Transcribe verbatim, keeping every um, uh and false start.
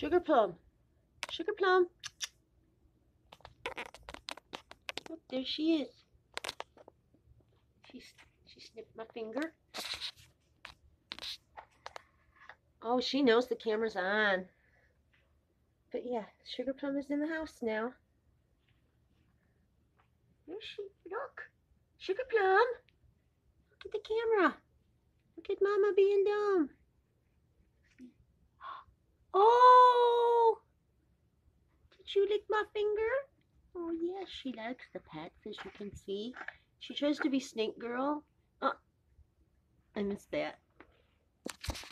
Sugarplum. Sugarplum. Look, there she is. She, she snipped my finger. Oh, she knows the camera's on. But yeah, Sugarplum is in the house now. There she, look. Sugarplum. Look at the camera. Look at Mama being dumb. Oh! Did you lick my finger? Oh, yes, she likes the pets, as you can see. She tries to be Snake Girl. Oh, I missed that.